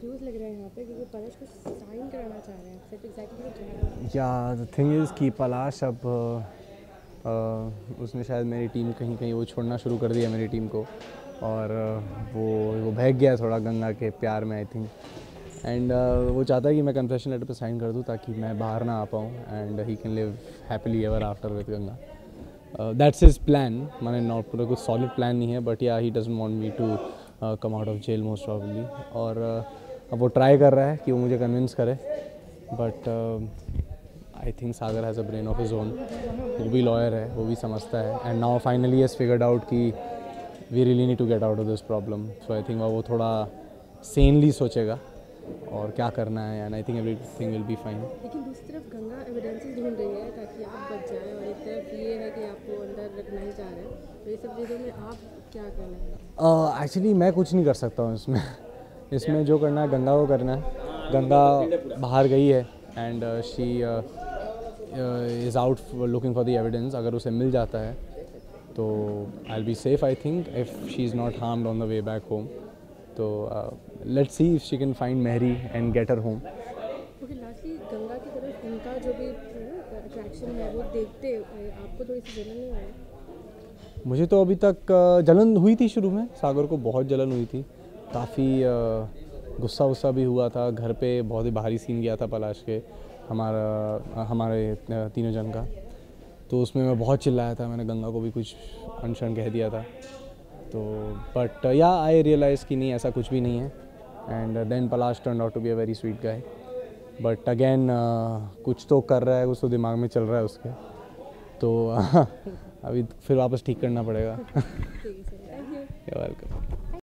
Confuse लग रहा है यहाँ पे क्योंकि पलाश को साइन कराना चाह रहे हैं सिर्फ एग्जैक्टली या द थिंग इज़ कि पलाश अब उसने शायद मेरी टीम कहीं कहीं वो छोड़ना शुरू कर दिया मेरी टीम को, और वो बहक गया थोड़ा गंगा के प्यार में आई थिंक। एंड वो चाहता है कि मैं कन्फेशन लेटर पे साइन कर दूँ ताकि मैं बाहर ना आ पाऊँ and he can live happily ever after with Ganga. That's his plan. मैंने नॉट पूरा कुछ सॉलिड प्लान नहीं है, but ya he doesn't want me to come out of jail most probably. और अब वो ट्राई कर रहा है कि वो मुझे कन्विंस करे, but I think Sagar has a brain of his own. वो भी लॉयर है, वो भी समझता है, and now finally has figured out कि we really need to get out of this problem. So I think वो थोड़ा सेनली सोचेगा और क्या करना है, and I think everything will be fine. लेकिन दूसरी तरफ गंगा एविडेंसेस ढूंढ रही है ताकि आप बच जाएं, और एक तरफ ये है कि आपको अंदर रखना ही चाह रहे हैं। तो ये सब चीज़ों में आप क्या करना है? एक्चुअली मैं कुछ नहीं कर सकता हूँ इसमें जो करना है गंगा को करना है। गंगा बाहर गई है and she is out looking for the evidence. अगर उसे मिल जाता है तो I will be safe I think, if she is not harmed on the way back home. तो let's see if she can find Mehri and get her home. Okay, lastly Ganga की तरफ उनका जो भी अट्रैक्शन है वो देखते आपको थोड़ी सी जलन नहीं आई? मुझे तो अभी तक जलन हुई थी, शुरू में सागर को बहुत जलन हुई थी, काफ़ी गुस्सा भी हुआ था। घर पे बहुत ही भारी सीन गया था पलाश के हमारे तीनों जन का, तो उसमें मैं बहुत चिल्लाया था। मैंने गंगा को भी कुछ अनशन कह दिया था। तो बट या आई रियलाइज़ कि नहीं, ऐसा कुछ भी नहीं है। And then Palash turn out to be a very sweet guy, but again कुछ तो कर रहा है, कुछ तो दिमाग में चल रहा है उसके, तो अभी फिर वापस ठीक करना पड़ेगा। ठीक है सर, थैंक यू। वेलकम।